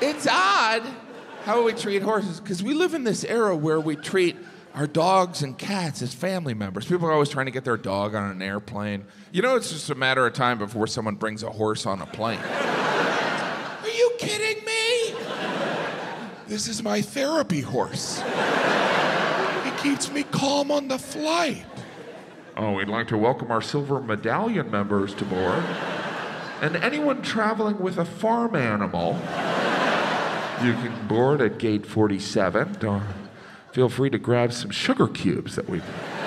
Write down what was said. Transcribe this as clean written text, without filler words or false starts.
It's odd how we treat horses, because we live in this era where we treat our dogs and cats as family members. People are always trying to get their dog on an airplane. You know, it's just a matter of time before someone brings a horse on a plane. Are you kidding me? This is my therapy horse. He keeps me calm on the flight. Oh, we'd like to welcome our silver medallion members to board. And anyone traveling with a farm animal, you can board at gate 47. Feel free to grab some sugar cubes that we've